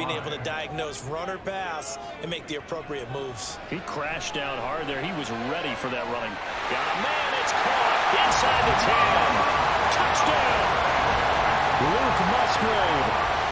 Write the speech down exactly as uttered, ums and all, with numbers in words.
being able to diagnose run or pass and make the appropriate moves. He crashed down hard there. He was ready for that running. Got a man. It's caught inside the ten. Touchdown. Luke Musgrave.